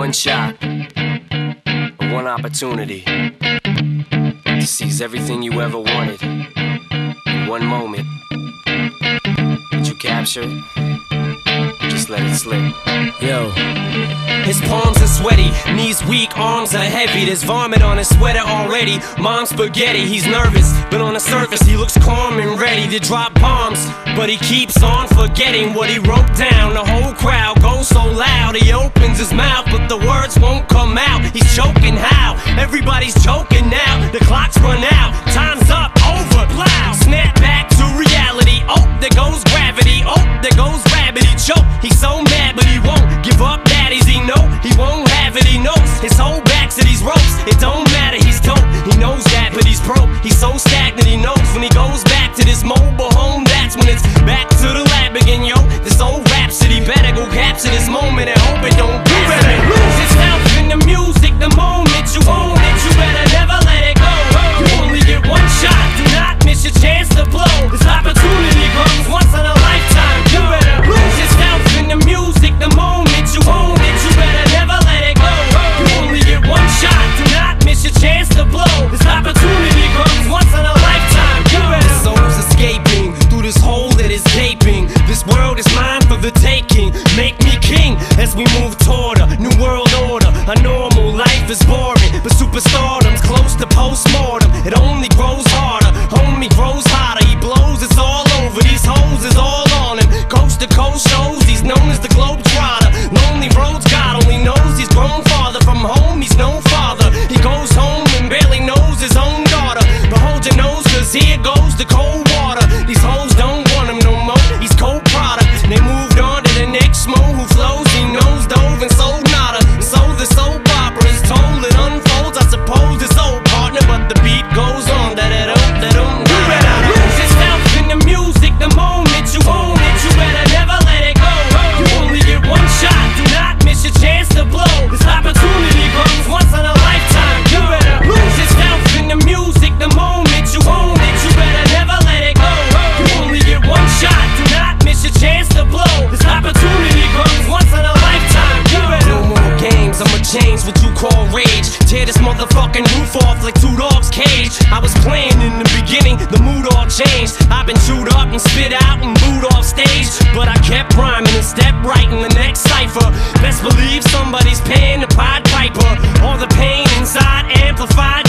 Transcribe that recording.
one shot, one opportunity to seize everything you ever wanted in one moment. Did you capture it? Just let it slip. Yo. His palms are sweaty, knees weak, arms are heavy. There's vomit on his sweater already. Mom's spaghetti, he's nervous, but on the surface he looks calm and ready to drop bombs. But he keeps on forgetting what he wrote down. The whole crowd goes so loud, he opens his mouth, but the words won't come out. He's choking how? Everybody's choking now. The clock's run out, time's up, over, loud. Snap back to reality, oh, there goes gravity. Oh, there goes rabbit, he choke. He's so mad, but he won't give up. Daddies, he know he won't have it, he knows his whole back to these ropes. It don't matter, he's dope, he knows that, but he's broke. He's so stagnant, he knows when he goes back to this mobile home, that's when it's back to the lab again, yo. This old rhapsody better go capture this moment and hope it don't do better. Lose itself in the music, the moment you own it, you better never let it go. You only get one shot, do not miss your chance to blow. This opportunity comes once in a lifetime. You better lose yourself in the music, the moment you own it, you better never let it go. You only get one shot, do not miss your chance to blow. This opportunity comes once in a lifetime. You better. The soul's escaping through this hole that is gaping. This world is mine for the taking. Make me king as we move toward a new world order. A normal life is boring, but superstardom's close to postmortem. It only grows harder, homie grows hotter. He blows, it's all over. These hoes is all on him. Coast to coast shows, he's known as the Globetrotter. Lonely roads, God only knows he's grown farther from home. He's no father. He goes home and barely knows his own daughter. But hold your nose, cause here goes the cold water. These hoes don't want him no more. He's cold product. They moved on to the next mo who flows. He knows dove and sold nada. So the soap opera is told, it unfolds. I suppose it's old partner, but the beat goes on. You better lose yourself in the music, the moment you own it, you better never let it go. You only get one shot, do not miss your chance to blow. This opportunity comes once in a lifetime. You better lose yourself in the music, the moment you own it, you better never let it go. You only get one shot, do not miss your chance to blow. This opportunity comes once in a lifetime. You better. No more games, I'ma change what you call rage. Tear this motherfucking roof off like two dogs' cage. I was playing in the beginning, the mood all changed. I've been chewed up and spit out and booed off stage, but I kept rhyming and stepped right in the next cipher. Best believe somebody's paying the Pied Piper. All the pain inside amplified